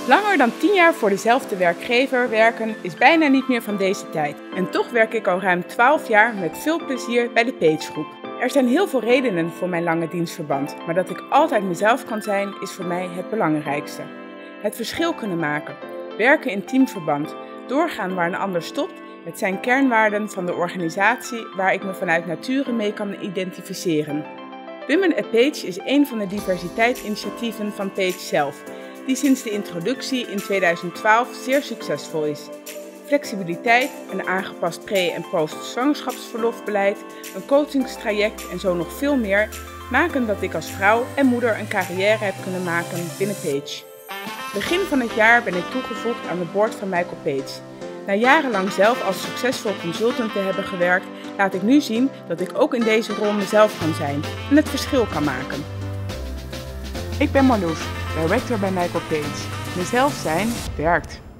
Langer dan 10 jaar voor dezelfde werkgever werken is bijna niet meer van deze tijd. En toch werk ik al ruim 12 jaar met veel plezier bij de Page Groep. Er zijn heel veel redenen voor mijn lange dienstverband, maar dat ik altijd mezelf kan zijn is voor mij het belangrijkste. Het verschil kunnen maken, werken in teamverband, doorgaan waar een ander stopt, het zijn kernwaarden van de organisatie waar ik me vanuit nature mee kan identificeren. Women at Page is een van de diversiteitsinitiatieven van Page zelf, die sinds de introductie in 2012 zeer succesvol is. Flexibiliteit, een aangepast pre- en post-zwangerschapsverlofbeleid, een coachingstraject en zo nog veel meer maken dat ik als vrouw en moeder een carrière heb kunnen maken binnen Page. Begin van het jaar ben ik toegevoegd aan de board van Michael Page. Na jarenlang zelf als succesvol consultant te hebben gewerkt, laat ik nu zien dat ik ook in deze rol mezelf kan zijn en het verschil kan maken. Ik ben Marloes, director bij Michael Page. Mezelf zijn werkt.